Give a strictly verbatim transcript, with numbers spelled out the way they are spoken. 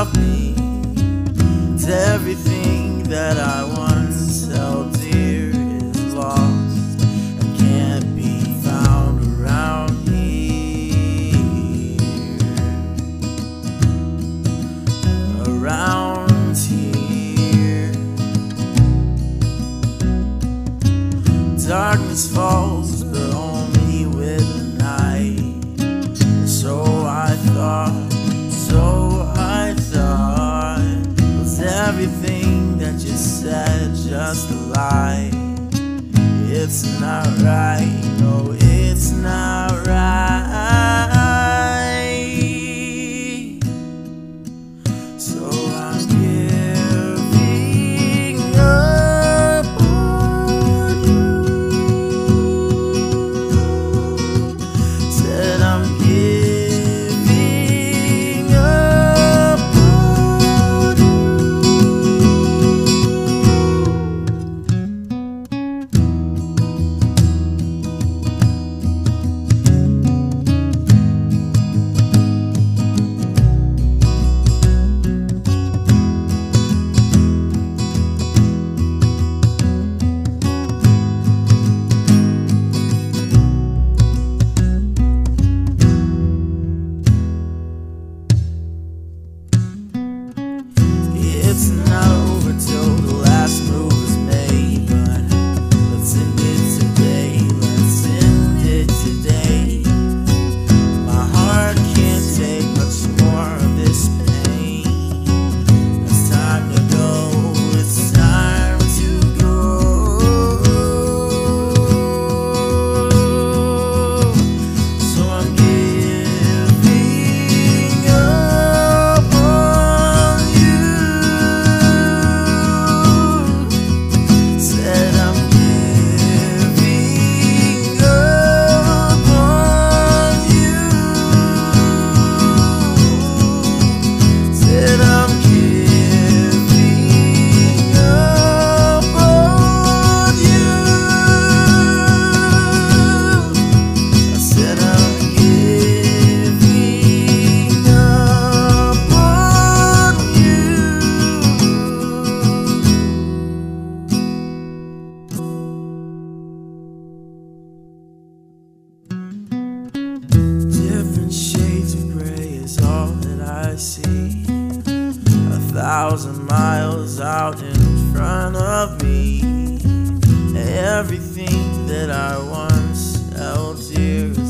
of me. It's everything that I once held dear is lost and can't be found around here. Around here, darkness falls, but only with the night. So I thought, so I thought, was everything that you said just a lie? It's not right, no, it's not right. So I'm giving up on you. Said I'm giving up on you. It's not over till the last move is made, but let's end it today, let's end it today. My heart can't take much more of this pain. It's time to go, it's time to go. So I'm giving up on you. Said I'm giving up on you. Said I'm giving up on you. I said I'm giving up on you. Different shades of gray is all that I see. A thousand miles out in front of me. Everything that I once held dear